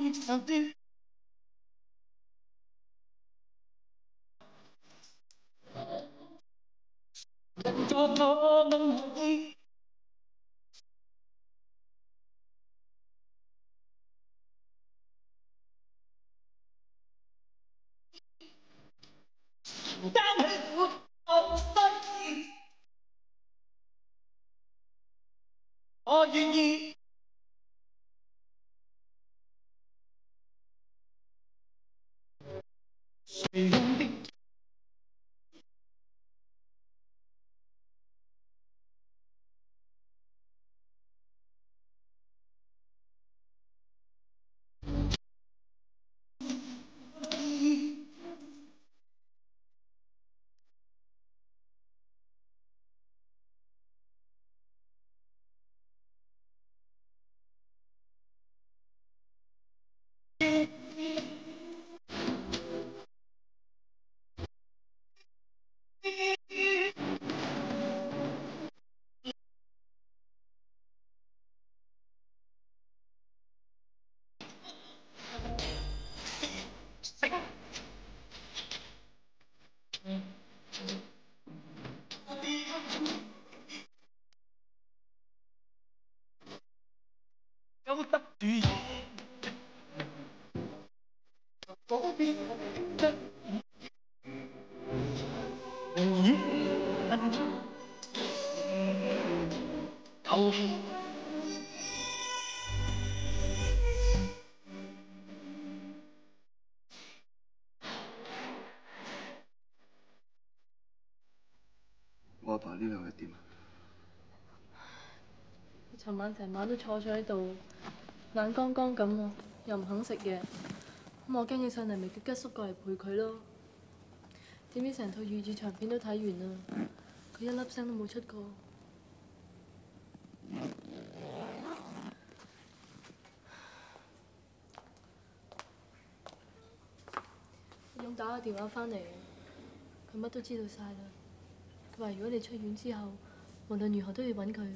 我願意。有得住嗰邊得咦？頭。 我阿爸呢兩日點啊？ 尋晚成晚都坐咗喺度，眼光光咁喎，又唔肯食嘢。咁我驚起上嚟，咪叫吉叔過嚟陪佢咯。點知成套粵語長片都睇完啦，佢一粒聲都冇出過。勇打個電話翻嚟，佢乜都知道晒啦。佢話如果你出院之後，無論如何都要揾佢。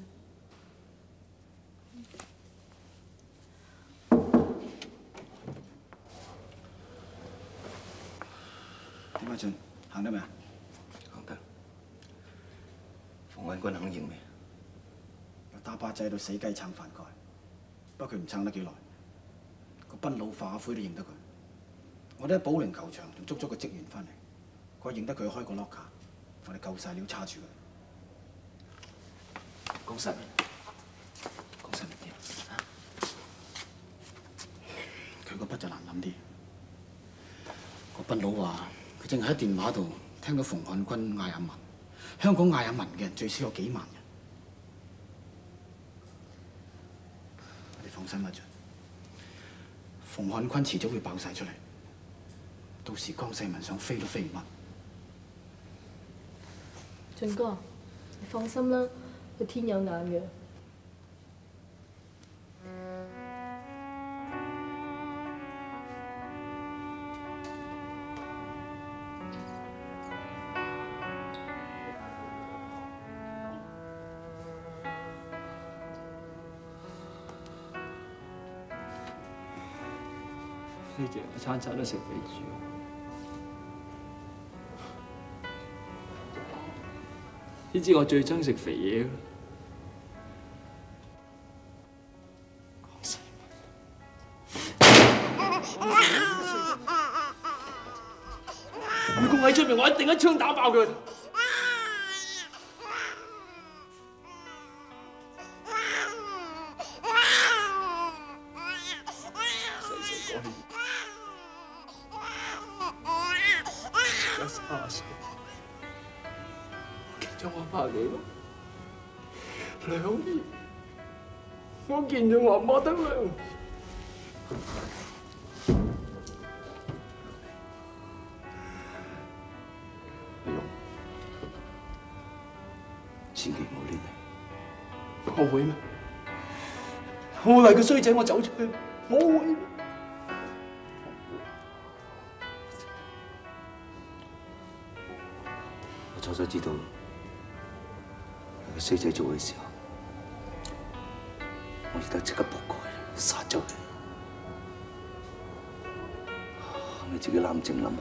點啊，俊？行得未啊？行得。馮運軍肯認未？ 由打靶仔到死雞撐飯蓋，不過佢唔撐得幾耐，個賓佬化灰都認得佢。我哋喺保齡球場仲捉咗個職員翻嚟，佢話認得佢開個 locker， 我哋夠晒料叉住佢。 講實面啲。 佢個筆就難諗啲。個賓佬話佢淨係喺電話度聽到馮漢軍嗌阿文，香港嗌阿文嘅人最少有幾萬人。你放心啦，俊。馮漢軍遲早會爆晒出嚟，到時江世民想飛都飛唔甩。 俊哥，你放心啦，佢天有眼嘅。 呢幾日我餐餐都食肥豬，你知我最憎食肥嘢啦。如果我喺出面，我一定一槍打爆佢。30歲，我見咗我阿爸幾耐？2年。我見咗我阿媽得2年。 李勇，千祈唔好亂嚟。 我會咩？我會為個衰仔我走出去，我會咩？ 初初知道係個衰仔做嘅時候，我記得即刻撲過去殺咗佢。 你自己冷靜諗下，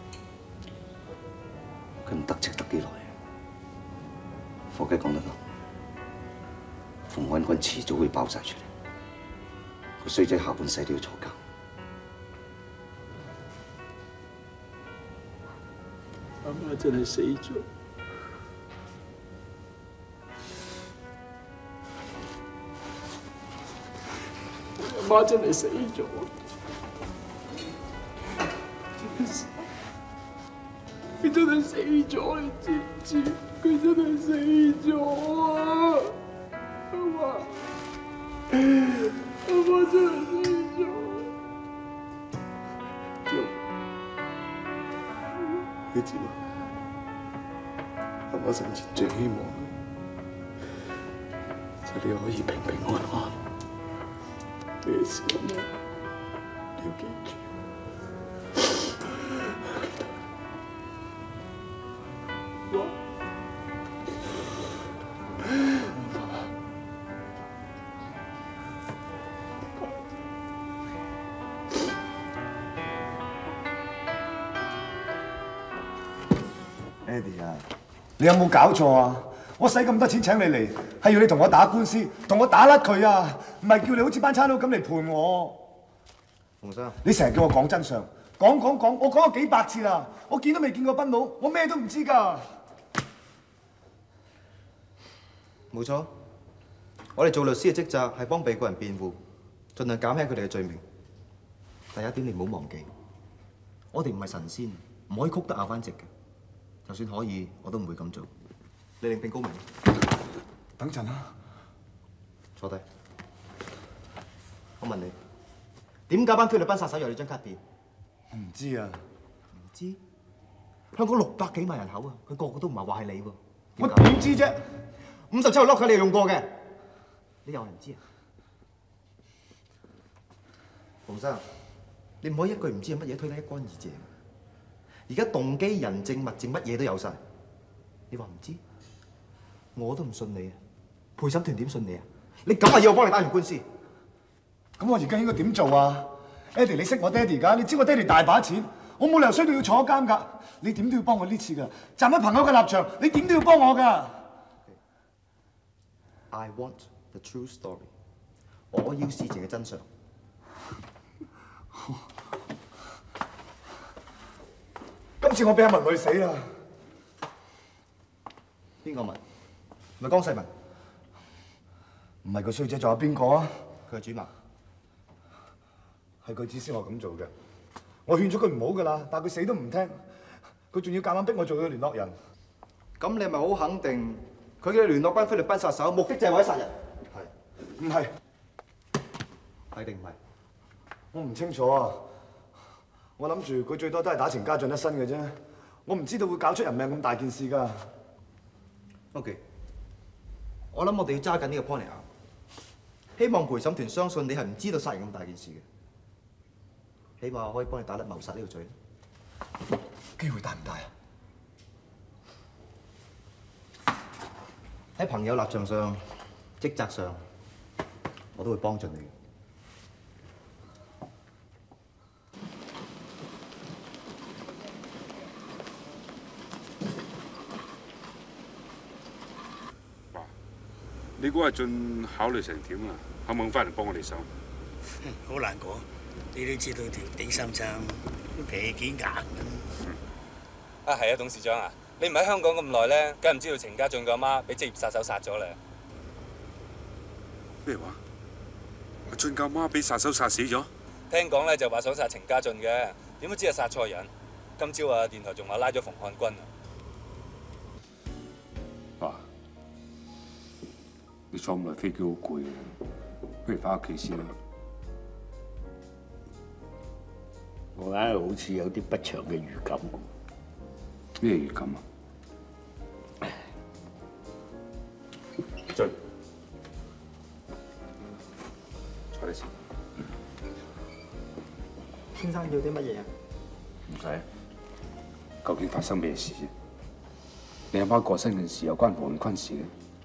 佢唔得戚得幾耐？伙計講得啱，馮漢軍遲早會爆晒出嚟，個衰仔下半世都要坐監。 阿媽真係死咗，阿媽真係死咗。 佢真係死咗，你知唔知？佢真係死咗啊！阿媽真係死咗。你知嘛？阿媽生前最希望就係你可以平平安安。咩事啊？你要記住。 Eddie 啊，你有冇搞錯啊？我使咁多錢請你嚟，係要你同我打官司，同我打甩佢啊！唔係叫你好似班差佬咁嚟陪我。 馮生， 你成日叫我講真相，講，我講咗幾百次啦，我見都未見過賓佬，我咩都唔知㗎。 冇錯，我哋做律師嘅職責係幫被告人辯護，盡量減輕佢哋嘅罪名。第一點，你唔好忘記，我哋唔係神仙，唔可以曲得拗翻直嘅。 就算可以，我都唔會咁做。你另聘高明。 等陣啊， 坐低。我問你，點解班菲律賓殺手有你張卡片？ 我唔知啊。 唔知？香港600幾萬人口啊，佢個個都唔係話係你喎。 我點知啫 ？57號 lock 你用過嘅，你又係唔知啊？馮生，你唔可以一句唔知係乜嘢推得一乾二淨。 而家動機、人證、物證乜嘢都有晒，你話唔知？我都唔信你啊！陪審團點信你啊？你咁話要我幫你打完官司？ 咁我而家應該點做啊 ？Eddie， 你識我爹哋㗎？你知我爹哋大把錢，我冇理由衰到要坐監㗎。你點都要幫我呢次㗎！站喺朋友嘅立場，你點都要幫我㗎。 I want the true story。我要事情嘅真相。 今次我俾阿文累死啦！ 邊個文？咪江世文？ 唔係個衰仔，仲有邊個啊？ 佢係主謀。 係佢指使我咁做嘅。我勸咗佢唔好㗎啦，但係佢死都唔聽。佢仲要夾硬逼我做佢聯絡人。 咁你係咪好肯定佢嘅聯絡班菲律賓殺手目的就係為咗殺人？係。 唔係？ 係定唔係？ 我唔清楚啊。我諗住佢最多都係打程家俊一身嘅啫，我唔知道會搞出人命咁大件事㗎。 OK， 我諗我哋要揸緊呢個 point 嚟拗，希望陪審團相信你係唔知道殺人咁大件事嘅，起碼我可以幫你打甩謀殺呢個罪。 機會大唔大啊？ 喺朋友立場上、職責上，我都會幫助你。 你估阿俊考慮成點啊？肯唔肯翻嚟幫我哋手？ 好難講，你都知道條頂心針都皮幾硬咁。 啊，係啊，董事長啊，你唔喺香港咁耐咧，梗係唔知道程家俊個阿媽俾職業殺手殺咗啦。 咩話？阿俊個阿媽俾殺手殺死咗？ 聽講咧就話想殺程家俊嘅，點都知係殺錯人。今朝啊，電台仲話拉咗馮漢軍啊。 爸，你坐咁耐飛機好攰啊，不如翻屋企先啦。 我硬係好似有啲不祥嘅預感。 咩預感啊？俊，坐低先。 先生要啲乜嘢啊？ 唔使。究竟發生咩事啫？你阿媽過身嘅事有關馮漢軍事嘅？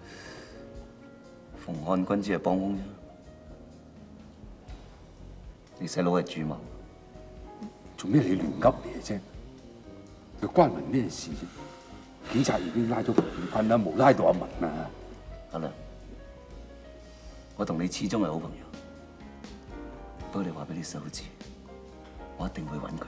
馮漢軍只係幫兇啫，你細佬係主謀。 做咩你亂噏嘢啫？佢關文咩事啫？警察已經拉咗馮建坤啦，冇拉到阿文啊！ 阿良，我同你始終係好朋友，不過你話俾你細佬知，我一定會揾佢。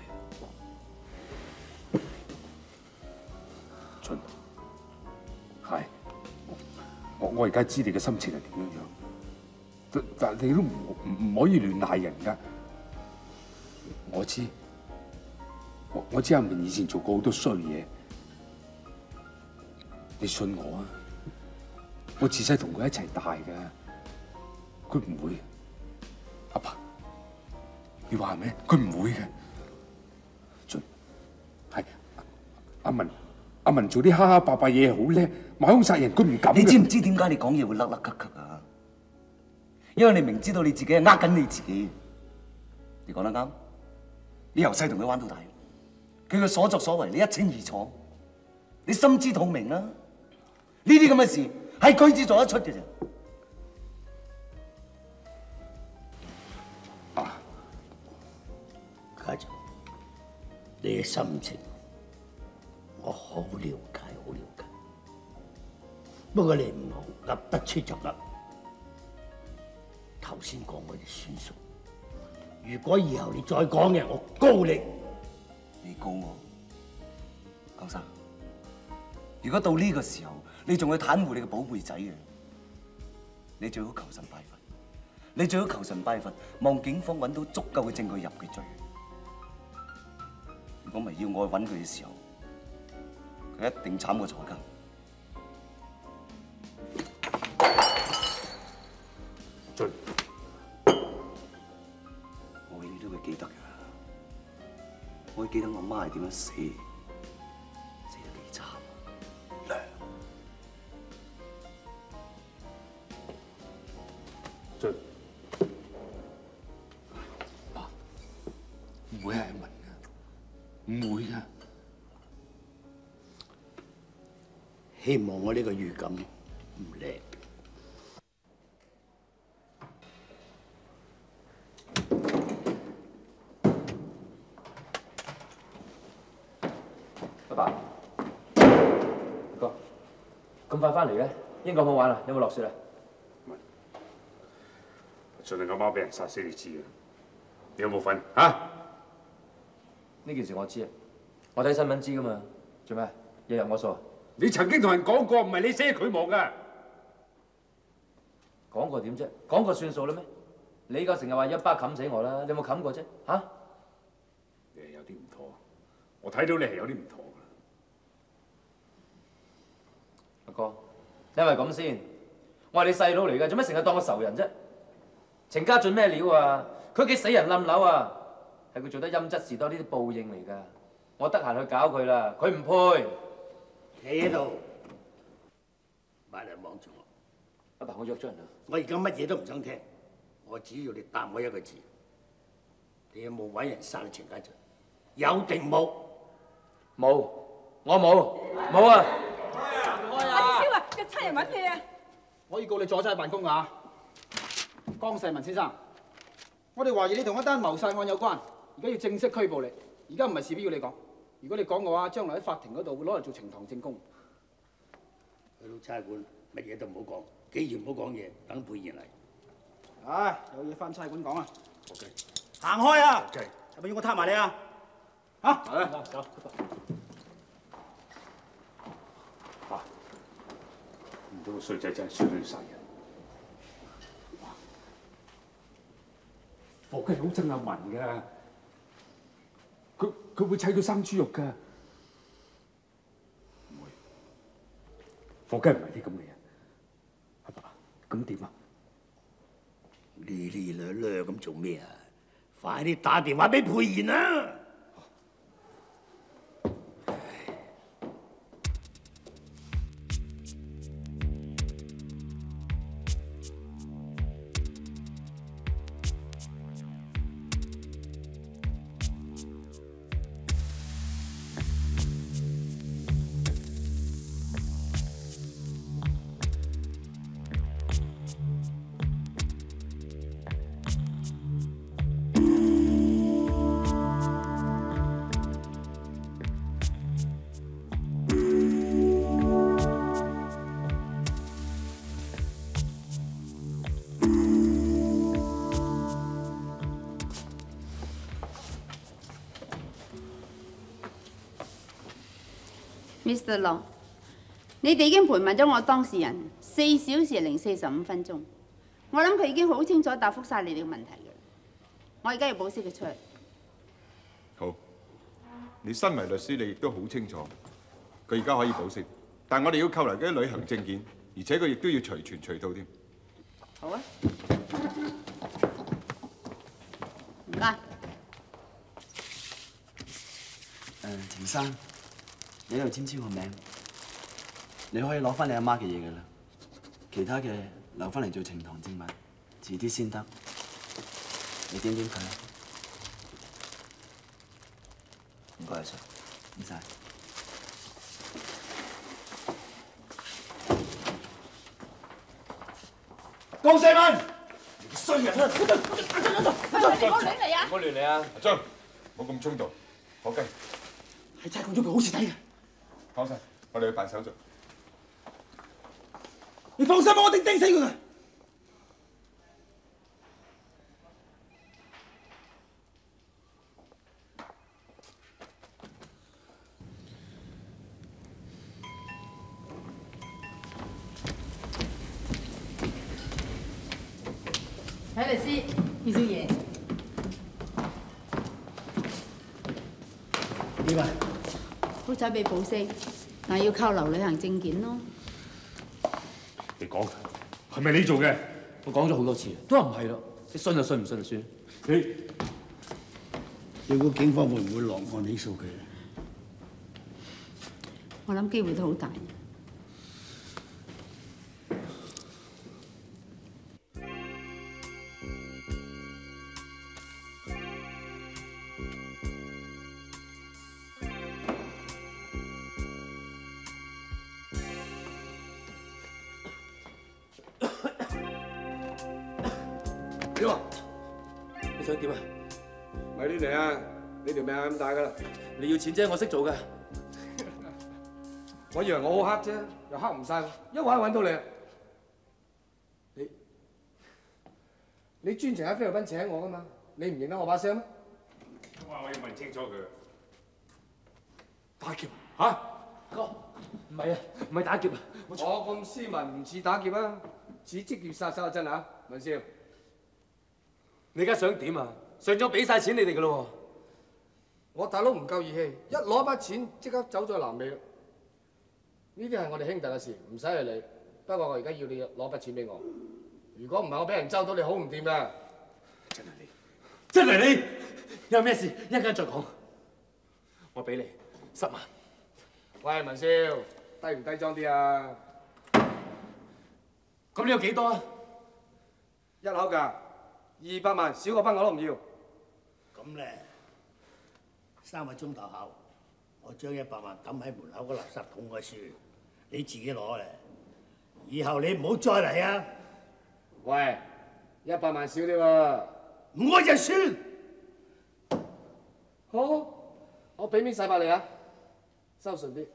俊，係我而家知你嘅心情係點樣，但你都唔可以亂賴人㗎。我知，我知阿明以前做過好多衰嘢，你信我啊！我自細同佢一齊大㗎，佢唔會。阿爸，你話係咩？佢唔會嘅。俊，係阿文做啲蝦蝦霸霸嘢好叻，買兇殺人佢唔敢。 你知唔知點解你講嘢會甩甩咳咳啊？因為你明知道你自己係呃緊你自己。你講得啱。你由細同佢玩到大，佢嘅所作所為你一清二楚，你心知肚明啦。呢啲咁嘅事係佢至做得出嘅啫。 啊，家長，你嘅心情我好了解，好了解。不過你唔好噏得出就噏，頭先講嗰啲算數。如果以後你再講嘅，我告你。 你告我，江生。如果到呢個時候，你仲去袒護你嘅寶貝仔嘅，你最好求神拜佛。你最好求神拜佛，望警方揾到足夠嘅證據入佢罪。如果唔係要我去揾佢嘅時候，佢一定慘過坐監。 俊。 我永遠都會記得㗎，我會記得我媽係點樣死得幾慘。 俊，爸，唔會係阿文㗎，唔會㗎。 希望我呢個預感唔叻。 阿爸，哥，咁快翻嚟嘅？英國好玩啊？有冇落雪啊？ 俊你阿媽俾人殺死，你知嘅，你有冇份啊？ 呢件事我知啊，我睇新聞知噶嘛。做咩？日日我數。 你曾經同人講過，唔係你死佢亡㗎。 講過點啫？講過算數啦咩？你個成日話一巴冚死我啦，你有冇冚過啫？嚇？ 你係有啲唔妥，我睇到你係有啲唔妥㗎。 阿哥，你係咪咁先？我係你細佬嚟㗎，做咩成日當我仇人啫？程家俊咩料啊？佢幾死人冧樓啊？係佢做得陰質事多，呢啲報應嚟㗎。我得閒去搞佢啦，佢唔配。 企喺度，埋嚟望住我。 阿爸，我約咗人啦。 我而家乜嘢都唔想聽，我只要你答我一個字，你有冇揾人殺你程家俊？有定冇？ 冇，我冇啊！ 阿超啊，有差人揾你啊！ 可以告你阻差辦公啊！江世文先生，我哋懷疑你同一單謀殺案有關，而家要正式拘捕你。而家唔係事必要你講，如果你講嘅話，將來喺法庭嗰度會攞嚟做呈堂證供。 去到差館，乜嘢都唔好講，既然唔好講嘢，等佩賢嚟。 唉，有嘢翻差館講啊！ OK， 行開啊！ OK， 係咪要我撻埋你啊？ 嚇！ 走。 爸，唔通個衰仔真係衰到要殺人？霍雞好憎阿文㗎。佢會砌佢生豬肉㗎，唔會。霍雞唔係啲咁嘅人。阿爸，咁點啊？ 哩哩略略咁做咩啊？快啲打電話俾佩賢啦！ Mr. Long， 你哋已經盤問咗我當事人4小時零45分鐘，我諗佢已經好清楚答覆晒你哋嘅問題嘅。我而家要保釋佢出嚟。 好，你身為律師，你亦都好清楚，佢而家可以保釋，但我哋要扣留佢啲旅行證件，而且佢亦都要隨傳隨到添。 好啊，唔該。 田生，你喺度簽個名，你可以攞翻你阿媽嘅嘢㗎啦，其他嘅留翻嚟做呈堂證物，遲啲先得。你點佢啊？唔該晒，唔使。 江世文， 衰人啊！ 你唔好亂嚟啊！ 唔好亂嚟啊！ 阿張，冇咁衝動，火雞。 係真係講咗句好蝕底嘅。 放心，我哋去辦手續。 你放心，我一定釘死佢㗎。 睇律師，葉少爺。 點啊？ 好彩被保釋，但要扣留旅行證件咯。 你講係咪你做嘅？ 我講咗好多次，都話唔係咯。你信就信，唔信就算。 你估警方會唔會落案起訴佢？ 我諗機會都好大。 點啊？你想點啊？ 咪亂嚟啊！你條命係咁大㗎啦！ 你要錢啫，我識做㗎。 我以為我好黑啫，又黑唔晒，一揾揾到你。你專程喺菲律賓請我㗎嘛？你唔認得我把聲咩？ 我話我要問清楚佢。 打劫嚇？ 哥，唔係啊，唔係打劫啊！ 我咁斯文唔似打劫啊，似職業殺手啊真嚇，文少。 你而家想點啊？上咗俾晒錢你哋㗎咯喎！ 我大佬唔夠義氣，一攞筆錢即刻走咗南美啦。呢啲係我哋兄弟嘅事，唔使去理。不過我而家要你攞筆錢俾我，如果唔係我俾人周到，你好唔掂㗎。 真係你，真係你！有咩事一陣間再講。我俾你10萬。 喂，文少，低唔低裝啲啊？ 咁你有幾多啊？ 一口價200萬，少個筆我都唔要。 咁咧，3個鐘頭後，我將100萬抌喺門口個垃圾桶嗰處，你自己攞嚟。以後你唔好再嚟啊！ 喂，100萬少啲喎。 唔愛就算。 好，我俾面洗白你啊，收順啲。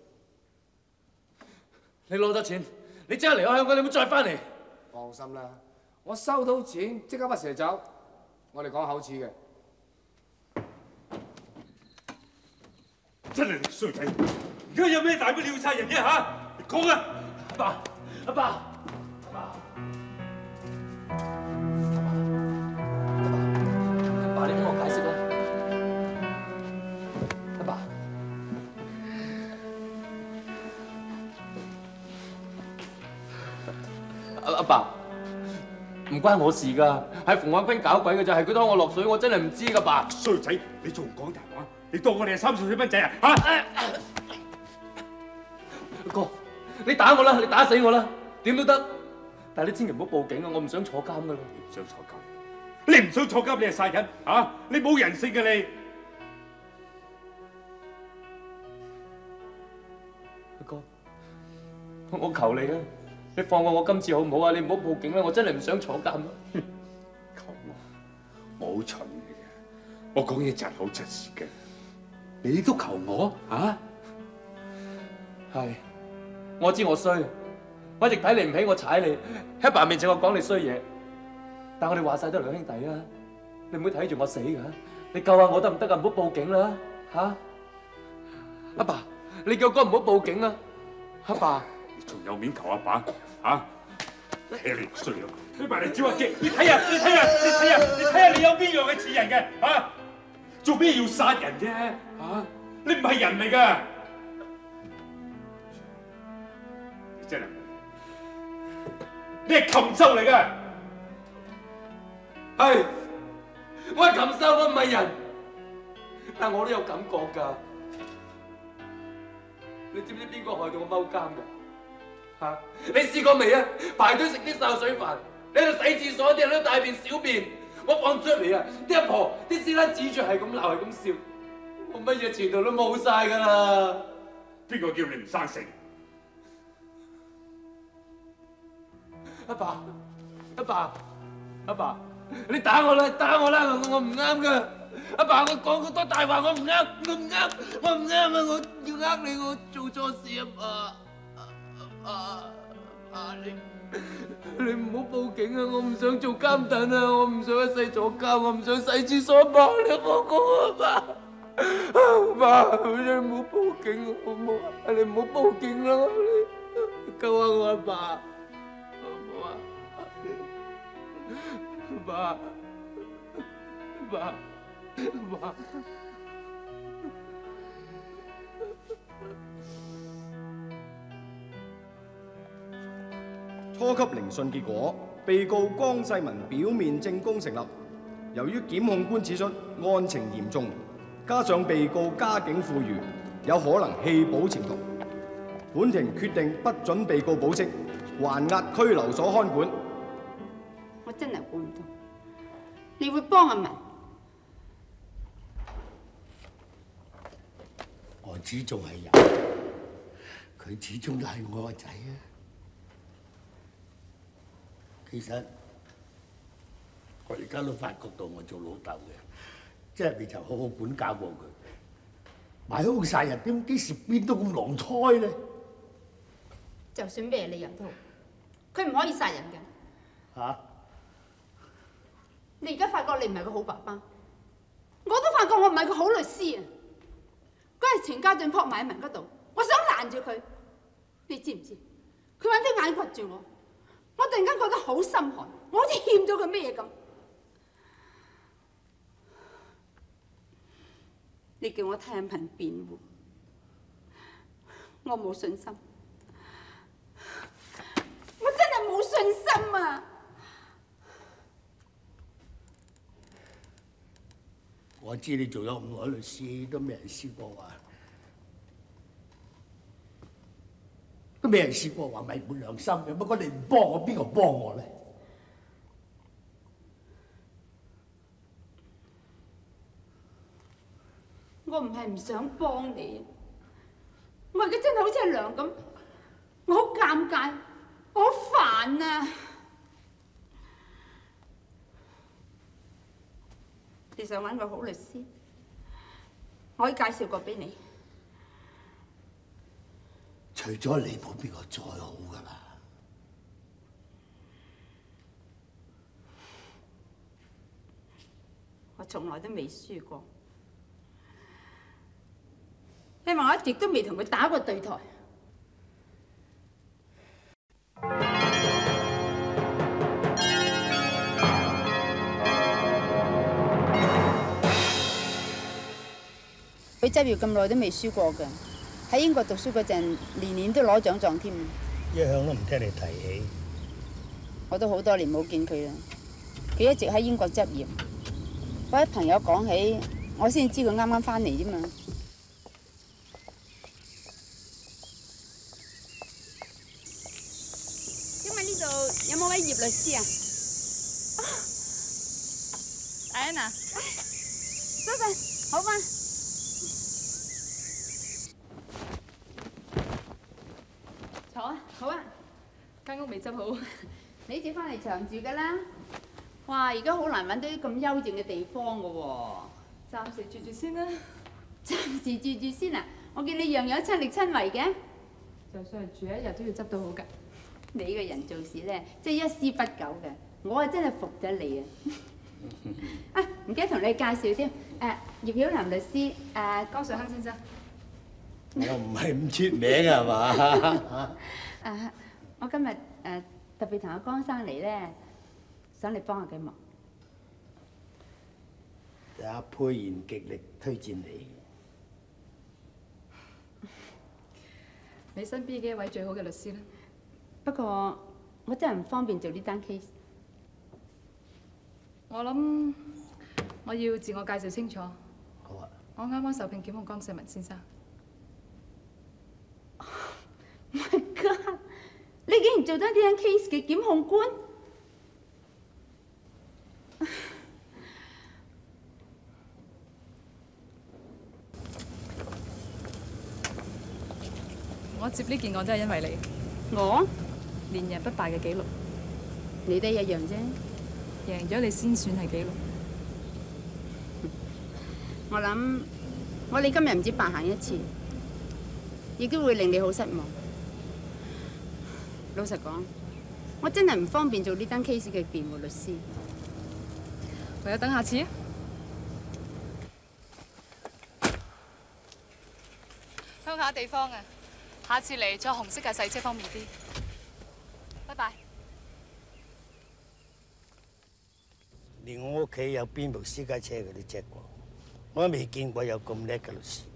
你攞咗錢，你即刻離開香港，你唔好再翻嚟。 放心啦，我收到錢即刻屈蛇走。我哋講口齒嘅。 真係你衰仔！而家有咩大不了殺人啫嚇？你講啊！ 阿爸，阿爸，阿爸，阿爸，你聽我解釋啦。阿爸，阿爸，唔關我事㗎，係馮允坤搞鬼㗎咋，係佢拖我落水，我真係唔知㗎，爸。 衰仔，你仲唔講大話？你當我哋係3歲細蚊仔啊？嚇！ 哥，你打我啦，你打死我啦，點都得。但係你千祈唔好報警啊！我唔想坐監㗎啦。 你唔想坐監？你唔想坐監，你係殺人嚇！你冇人性㗎你！ 哥，我求你啊！你放過我今次好唔好啊？你唔好報警啦！我真係唔想坐監啊！ 求我好蠢嘅，我講嘢真係好真實嘅。你都求我嚇？ 係，我知我衰，我一直睇你唔起，我踩你，喺爸面前我講你衰嘢，但我哋話晒都係兩兄弟啊！你唔好睇住我死㗎，你救下我得唔得啊？唔好報警啦嚇！阿爸， 你叫哥唔好報警啊！阿爸， 你仲有面求阿爸嚇？睇你衰咯！你埋嚟照下鏡，你睇下，你睇下，你睇下，你睇下，你有邊樣係似人嘅嚇？做咩要殺人啫嚇？你唔係人嚟㗎！你真係，你係禽獸嚟㗎！ 係，我係禽獸，我唔係人，但我都有感覺㗎。你知唔知邊個害到我踎監㗎？嚇！你試過未啊？排隊食啲潲水飯，你喺度洗廁所，啲人喺度大便小便，我放出嚟啊！啲阿婆、啲師奶指住係咁鬧，係咁笑，我乜嘢前途都冇晒㗎啦！ 邊個叫你唔生性？ 阿爸，阿爸，阿爸，你打我啦，打我啦！我唔啱㗎。阿爸，我講好多大話，我唔啱，我唔啱，我唔啱啊！我要呃你，我做錯事啊！爸，你唔好報警啊！我唔想做監躉啊！我唔想一世坐監，我唔想洗廁所。爸，你放過我啊！爸，你唔好報警好唔好？你唔好報警啦！你救下我啊！爸，好唔好啊？爸，爸。 初級聆訊結果，被告江世民表面證供成立。由於檢控官指出案情嚴重，加上被告家境富裕，有可能棄保潛逃，本庭決定不准被告保釋，還押拘留所看管。 我真係估唔到，你會幫阿文。 我始終係人，佢始終都係我個仔啊！其實我而家都發覺到我做老豆嘅，即係未曾好好管教過佢，埋兇殺人，點幾時變到咁狼胎咧？ 就算咩理由都好，佢唔可以殺人嘅。 嚇！ 你而家發覺你唔係個好爸爸，我都發覺我唔係個好律師啊！嗰日錢家俊撲埋喺文嗰度，我想攔住佢，你知唔知？佢揾啲眼掘住我，我突然間覺得好心寒，我好似欠咗佢咩嘢咁。你叫我替阿文辯護，我冇信心，我真係冇信心啊！ 我知你做咗咁耐律師，都未人試過話，都未人試過話違背良心嘅。不過你唔幫我，邊個幫我咧？ 我唔係唔想幫你，我而家真係好似阿娘咁，我好尷尬，我好煩啊！你想揾個好律師，我可以介紹個俾你。 除咗你，冇邊個再好㗎啦。 我從來都未輸過，因為我一直都未同佢打過對台。佢執業咁耐都未輸過㗎，喺英國讀書嗰陣，年年都攞獎狀添。 一向都唔聽你提起。 我都好多年冇見佢啦，佢一直喺英國執業。我啲朋友講起，我先知佢啱啱翻嚟啫嘛。因為呢度有冇位葉律師啊？戴安娜，多謝，好嘛？坐啊，好啊。間屋未執好，你自翻嚟長住㗎啦。哇！而家好難揾到啲咁幽靜嘅地方㗎喎。暫時住住先啦。暫時住住先啊！我見你樣樣親力親為嘅。就算係住一日都要執到好㗎。你個人做事咧，即係一絲不苟嘅。我係真係服咗你啊！啊，唔記得同你介紹添。葉曉嵐律師，江水亨先生。 我唔係唔出名係嘛？ 我今日特別同阿江生嚟咧，想你幫下佢忙。 阿佩賢極力推薦你。 你身邊嘅一位最好嘅律師啦。不過我真係唔方便做呢單 case。我諗我要自我介紹清楚。 好啊。 我啱啱受聘檢控江世文先生。My God！ 你竟然做得呢單 case 嘅檢控官？我接呢件案真係因為你。我連贏不敗嘅紀錄，你都一樣啫。贏咗你先算係紀錄。我諗我哋今日唔止白行一次，亦都會令你好失望。老實講，我真係唔方便做呢單 case 嘅辯護律師。唯有等下次啊。鄉下地方啊！下次嚟坐紅色嘅細車方便啲。拜拜。 連我屋企有邊部私家車佢都 check 過，我都未見過有咁叻嘅律師。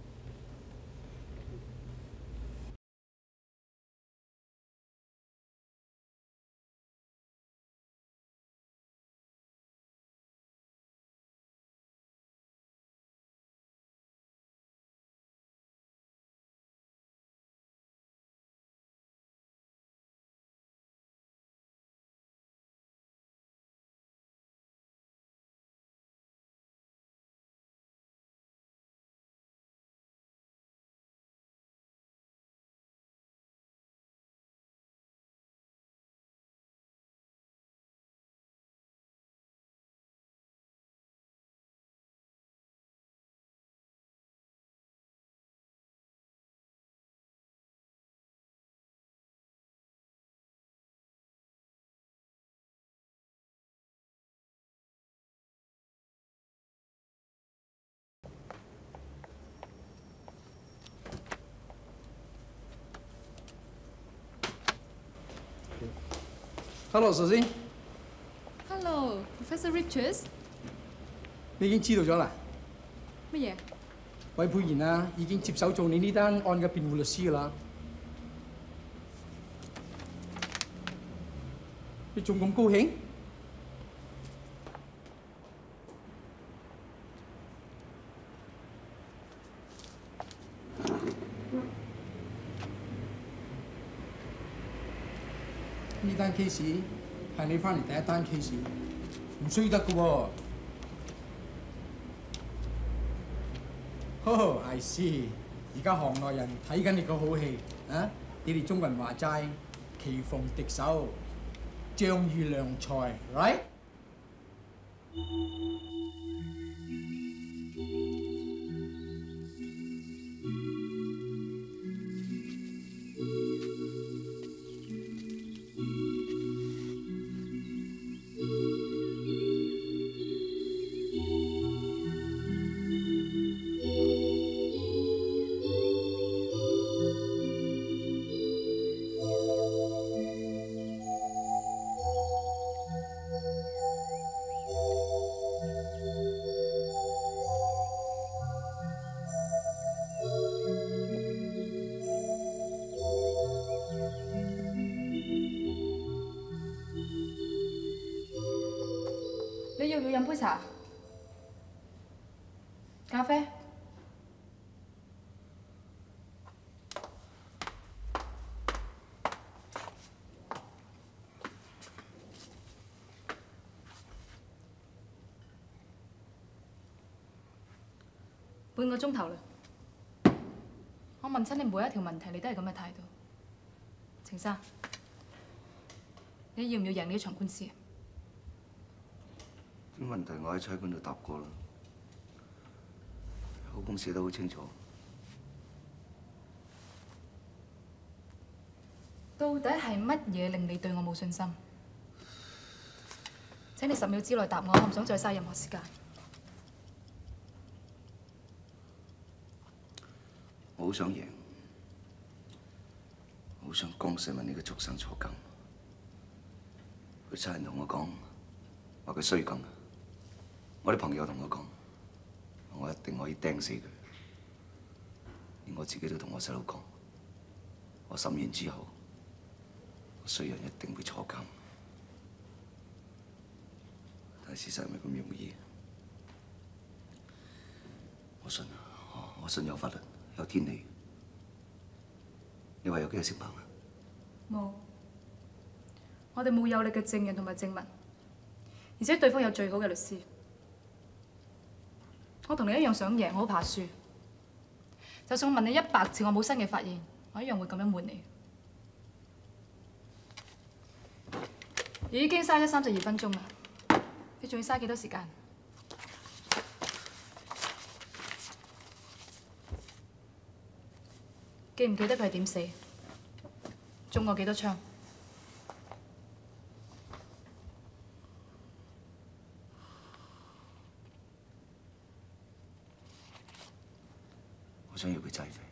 Hello， 首先。 Hello，Professor Richards。 你已經知道咗啦？ 乜嘢？ 韋佩賢啊，已經接手做你呢單案嘅辯護律師㗎啦。你仲咁高興？呢單 case 係你翻嚟第一單 case， 唔衰得㗎喎。Oh， I see。而家行內人睇緊你個好戲啊！你哋中國人話齋，棋逢敵手，將遇良才 ，right？ 你要唔要飲杯茶？咖啡？半個鐘頭啦，我問親你每一條問題，你都係咁嘅態度。程生，你要唔要贏呢場官司啊？ 啲問題我喺差館度答過啦，口供寫得好清楚。 到底係乜嘢令你對我冇信心？請你10秒之內答我，我唔想再嘥任何時間。 我好想贏， 好想江世民呢個畜生坐監。佢差人同我講話佢衰梗，我啲朋友同我講，我一定可以釘死佢。連我自己都同我細佬講，我審完之後，衰人一定會坐監。但係事實係咪咁容易？我信有法律，有天理。你話有幾個小朋啊？ 冇，我哋冇有力嘅證人同埋證物，而且對方有最好嘅律師。我同你一樣想贏，我好怕輸。就算我問你100次，我冇新嘅發現，我一樣會咁樣瞞你。已經嘥咗32分鐘啦，你仲要嘥幾多時間？記唔記得佢係點死？中過幾多槍？ 我想要佢制肥。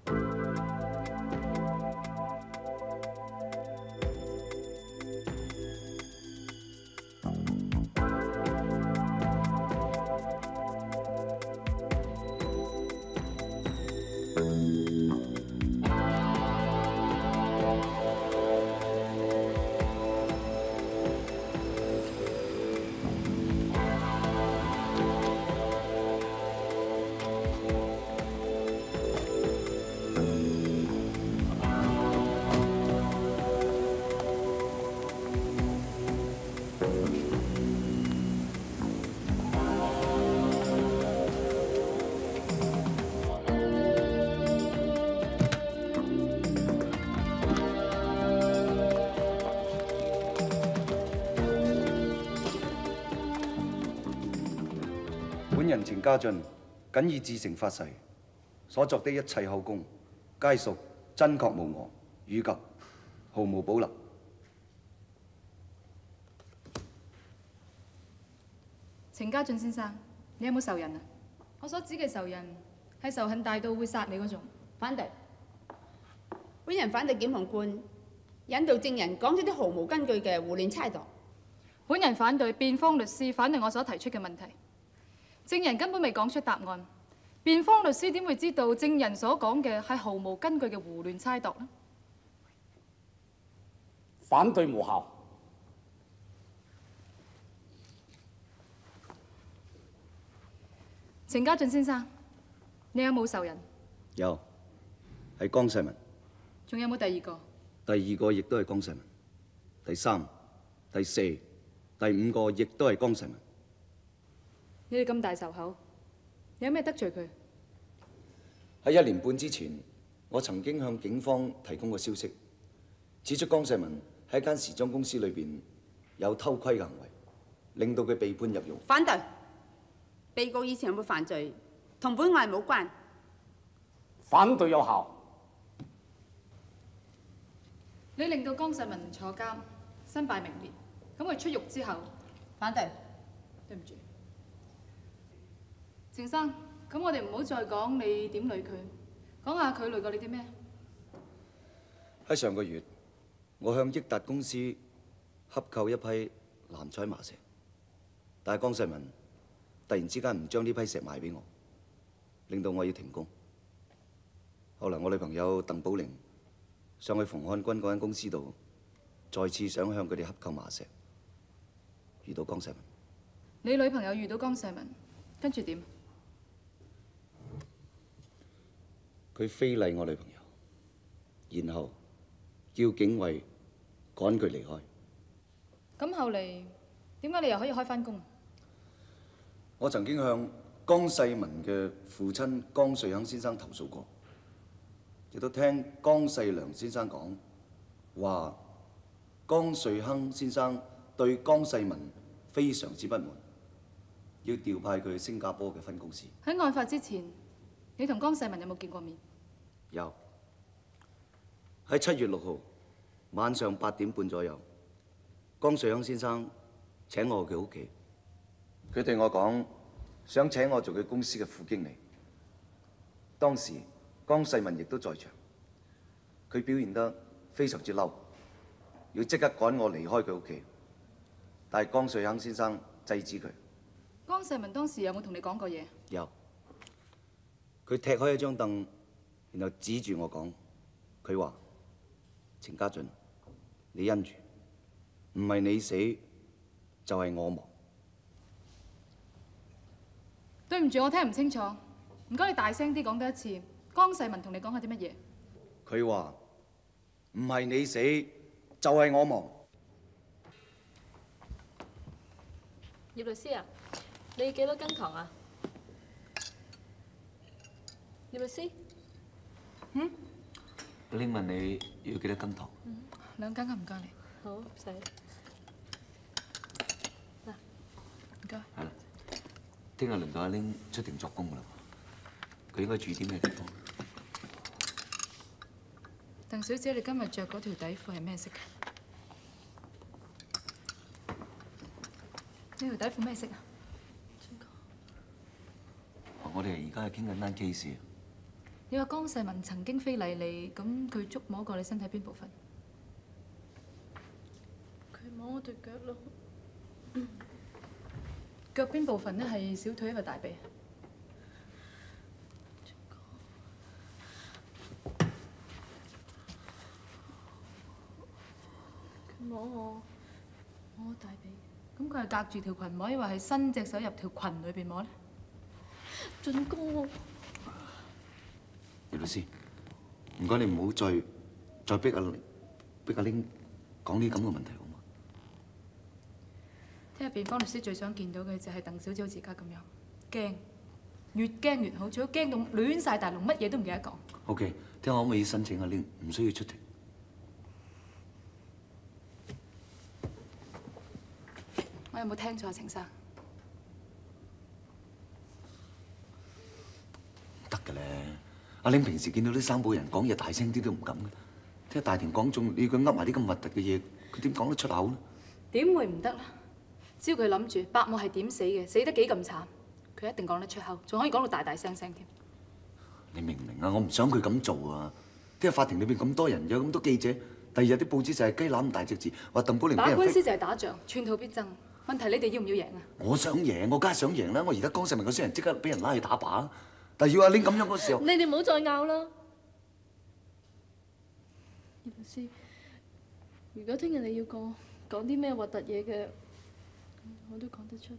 本人程家俊謹以至誠發誓，所作的一切口供，皆屬真確無訛，語及毫無保留。 程家俊先生，你有冇仇人啊？我所指嘅仇人係仇恨大到會殺你嗰種。 反對，本人反對檢控官引導證人講出啲毫無根據嘅胡亂猜度。 本人反對辯方律師反對我所提出嘅問題。證人根本未講出答案，辯方律師點會知道證人所講嘅係毫無根據嘅胡亂猜度呢？ 反對無效。 程家俊先生，你有冇仇人？ 有，係江世民。 仲有冇第二個？ 第二個亦都係江世民。第3、第4、第5個亦都係江世民。 你哋咁大仇口，你有咩得罪佢？ 喺1年半之前，我曾經向警方提供過消息，指出江世民喺一間時裝公司裏邊有偷窺嘅行為，令到佢被判入獄。 反對，被告以前有冇犯罪，同本案冇關。 反對有效。 你令到江世民坐監，身敗名裂，咁佢出獄之後， 反對。 對唔住。程生，咁我哋唔好再講你點累佢，講下佢累過你啲咩？ 喺上個月，我向益達公司洽購一批藍彩麻石，但係江世民突然之間唔將呢批石賣俾我，令到我要停工。後來我女朋友鄧寶玲上去馮漢軍嗰間公司度，再次想向佢哋洽購麻石，遇到江世民。 你女朋友遇到江世民，跟住點？ 佢非禮我女朋友，然後叫警衛趕佢離開。 咁後嚟點解你又可以開返工？ 我曾經向江世民嘅父親江瑞亨先生投訴過，亦都聽江世良先生講話，江瑞亨先生對江世民非常之不滿，要調派佢去新加坡嘅分公司。 喺案發之前，你同江世民有冇見過面？ 有。喺7月6號晚上8點半左右，江瑞亨先生請我去佢屋企，佢對我講想請我做佢公司嘅副經理。當時江世民亦都在場，佢表現得非常之嬲，要即刻趕我離開佢屋企。但係江瑞亨先生制止佢。 江世民當時有冇同你講過嘢？ 有。佢踢開一張凳，然後指住我講：佢話程家俊，你因住，唔係你死就係我亡。 對唔住，我聽唔清楚，唔該你大聲啲講多一次。江世民同你講下啲乜嘢？ 佢話唔係你死就係我亡。 葉律師啊，你幾多斤糖啊？葉律師， 拎問你要幾多斤糖 2斤唔該你。 好，唔使。嗱， 唔該。 係啦，聽日輪到阿拎出庭作供㗎啦。佢應該注意啲咩地方？ 鄧小姐，你今日着嗰條底褲係咩色㗎？呢條底褲咩色啊？ 我哋而家係傾緊單 case。 你話江世民曾經非禮你，咁佢觸摸過你身體邊部分？ 佢摸我對腳咯。 腳邊部分呢係小腿，因為大髀。 佢摸我大髀。 咁佢係隔住條裙摸，抑或係伸隻手入條裙裏邊摸咧？ 進攻。 葉律師，唔該你唔好再逼阿拎講啲咁嘅問題好嗎？ 聽日辯方律師最想見到嘅就係鄧小姐好似而家咁樣驚，越驚越好，最好驚到亂晒大龍，乜嘢都唔記得講。 OK， 聽我可唔可以申請阿拎唔需要出庭？ 我有冇聽錯啊，程生？ 得㗎咧，阿拎平時見到啲三寶人講嘢大聲啲都唔敢嘅，聽日大庭廣眾，你要佢噏埋啲咁核突嘅嘢，佢點講得出口呢？ 點會唔得啦？只要佢諗住伯母係點死嘅，死得幾咁慘，佢一定講得出口，仲可以講到大大聲聲添。 你明唔明啊？我唔想佢咁做啊！聽日法庭裏邊咁多人，有咁多記者，第二日啲報紙就係雞乸咁大隻字，話鄧寶玲俾人打官司就係打仗，寸土必爭。問題你哋要唔要贏啊？ 我想贏，我梗係想贏啦！我而家江世民嗰啲人即刻俾人拉去打靶，但係要阿拎咁樣嗰時候， 你哋唔好再拗啦。葉律師，如果聽日你要講啲咩核突嘢嘅，我都講得出。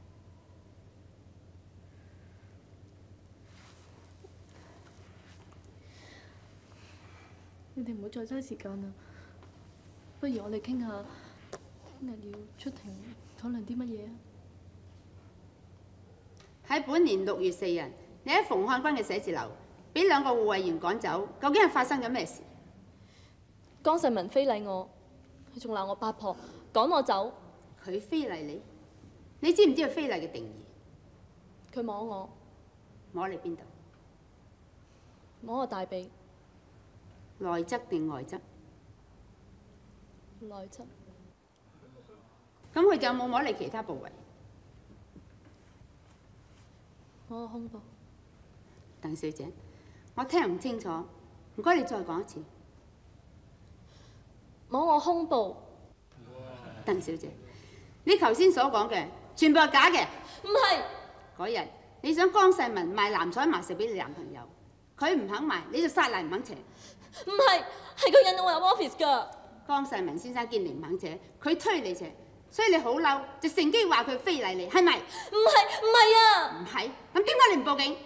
你哋唔好再嘥時間啦，不如我哋傾下聽日要出庭討論啲乜嘢啊？ 喺本年6月4日，你喺馮漢君嘅寫字樓俾2個護衛員趕走，究竟係發生緊咩事？ 江世民非禮我，佢仲鬧我八婆，趕我走。 佢非禮你？你知唔知佢非禮嘅定義？ 佢摸我， 摸你邊度？ 摸我大髀。 內側定外側？ 內側。 咁佢就有冇摸你其他部位？ 摸我胸部。 鄧小姐，我聽唔清楚，唔該你再講一次。 摸我胸部。 鄧小姐，你頭先所講嘅全部係假嘅。 唔係。 嗰日你想江世民賣藍彩麻食俾你男朋友，佢唔肯賣，你就撒賴唔肯請。 唔係，係佢引我入 office 㗎。 江世民先生見你唔肯請，佢推你請，所以你好嬲，就乘機話佢非禮你，係咪？ 唔係啊！ 唔係，咁點解你唔報警？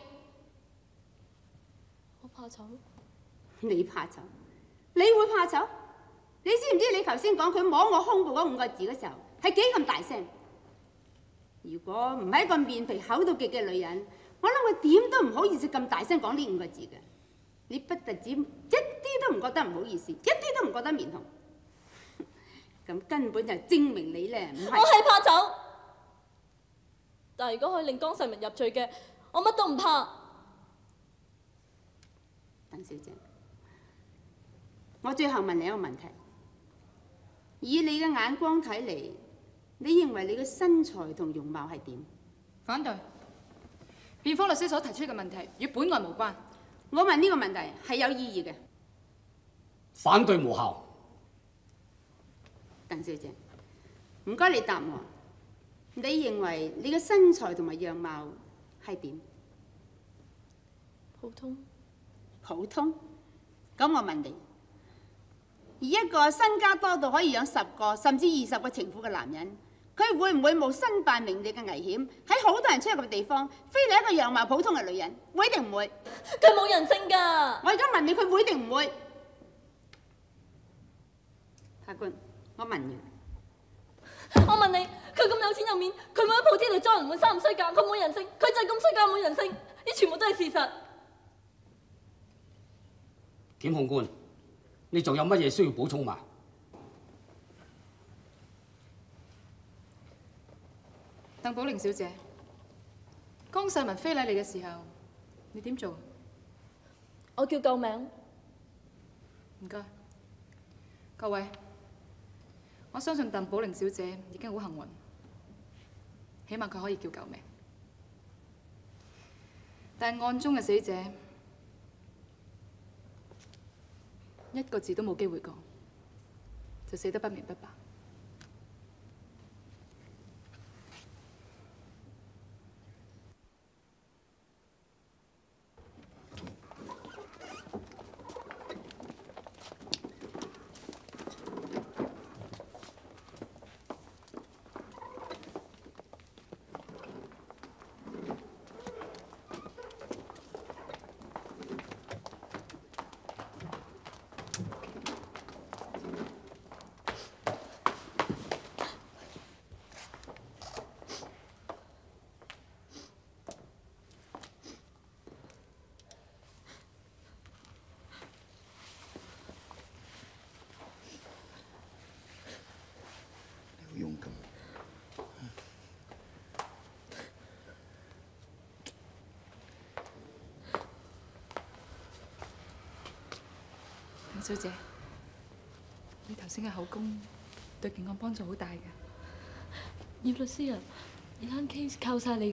我怕醜。 你怕醜？你會怕醜？你知唔知你頭先講佢摸我胸部嗰5個字嘅時候係幾咁大聲？如果唔係一個面皮厚到極嘅女人，我諗佢點都唔好意思咁大聲講呢5個字嘅。你不特止一啲都唔覺得唔好意思，一啲都唔覺得面紅，咁根本就證明你咧唔係。 我係怕醜，但係如果可以令江世民入罪嘅，我乜都唔怕。 鄧小姐，我最後問你一個問題：以你嘅眼光睇嚟，你認為你嘅身材同容貌係點？ 反對。辯方律師所提出嘅問題與本案無關。 我問呢個問題係有意義嘅。 反對無效。 鄧小姐，唔該你答我，你認為你嘅身材同埋樣貌係點？ 普通。 普通？咁我問你，以一個身家多到可以養10個甚至20個情婦嘅男人，佢會唔會冒身敗名裂嘅危險，喺好多人出入嘅地方，非禮一個樣貌普通嘅女人？會定唔會？ 佢冇人性㗎！ 我而家問你，佢會定唔會？法官，我問你。 我問你，佢咁有錢有面，佢冇喺鋪天度裝人換衫唔衰格，佢冇人性，佢就係咁衰格冇人性，呢全部都係事實。 檢控官，你仲有乜嘢需要補充嘛？ 鄧寶玲小姐，江世文非禮你嘅時候，你點做？ 我叫救命。 唔該，各位，我相信鄧寶玲小姐已經好幸運，起碼佢可以叫救命。但係案中嘅死者一個字都冇機會講，就死得不明不白。 勇敢。 鄧小姐，你頭先嘅口供對警案幫助好大㗎。 葉律師啊，呢單 case 靠晒你